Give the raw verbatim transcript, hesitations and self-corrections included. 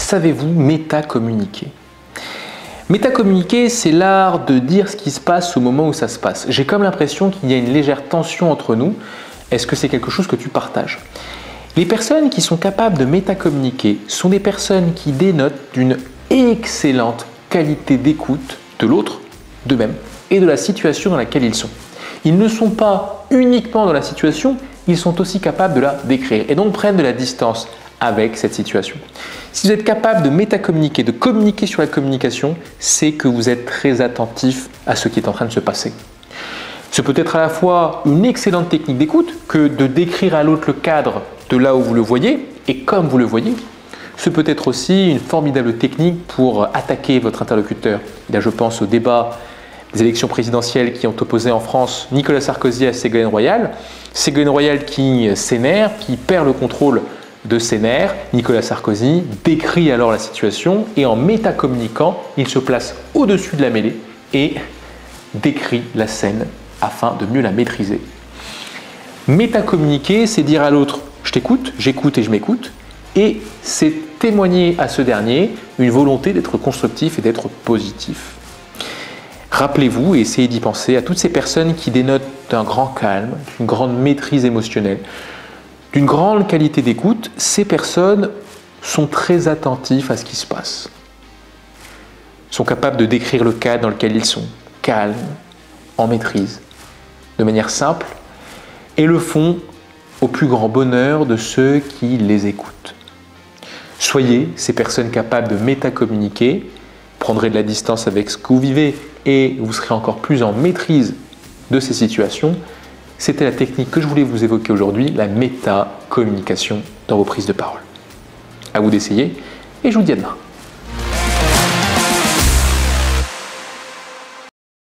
savez-vous métacommuniquer? Métacommuniquer, c'est l'art de dire ce qui se passe au moment où ça se passe. J'ai comme l'impression qu'il y a une légère tension entre nous. Est-ce que c'est quelque chose que tu partages? Les personnes qui sont capables de métacommuniquer sont des personnes qui dénotent d'une excellente qualité d'écoute de l'autre, d'eux-mêmes et de la situation dans laquelle ils sont. Ils ne sont pas uniquement dans la situation, ils sont aussi capables de la décrire et donc prennent de la distance avec cette situation. Si vous êtes capable de métacommuniquer, de communiquer sur la communication, c'est que vous êtes très attentif à ce qui est en train de se passer. Ce peut être à la fois une excellente technique d'écoute que de décrire à l'autre le cadre de là où vous le voyez et comme vous le voyez. Ce peut être aussi une formidable technique pour attaquer votre interlocuteur. Et là, je pense au débat des élections présidentielles qui ont opposé en France Nicolas Sarkozy à Ségolène Royal. Ségolène Royal qui s'énerve, qui perd le contrôle de ses nerfs. Nicolas Sarkozy décrit alors la situation et en métacommuniquant, il se place au-dessus de la mêlée et décrit la scène afin de mieux la maîtriser. Métacommuniquer, c'est dire à l'autre « je t'écoute, j'écoute et je m'écoute » et c'est témoigner à ce dernier une volonté d'être constructif et d'être positif. Rappelez-vous et essayez d'y penser à toutes ces personnes qui dénotent d'un grand calme, d'une grande maîtrise émotionnelle, d'une grande qualité d'écoute. Ces personnes sont très attentifs à ce qui se passe, sont capables de décrire le cadre dans lequel ils sont, calmes, en maîtrise, de manière simple, et le font au plus grand bonheur de ceux qui les écoutent. Soyez ces personnes capables de métacommuniquer, prendrez de la distance avec ce que vous vivez et vous serez encore plus en maîtrise de ces situations. C'était la technique que je voulais vous évoquer aujourd'hui, la métacommunication dans vos prises de parole. À vous d'essayer et je vous dis à demain.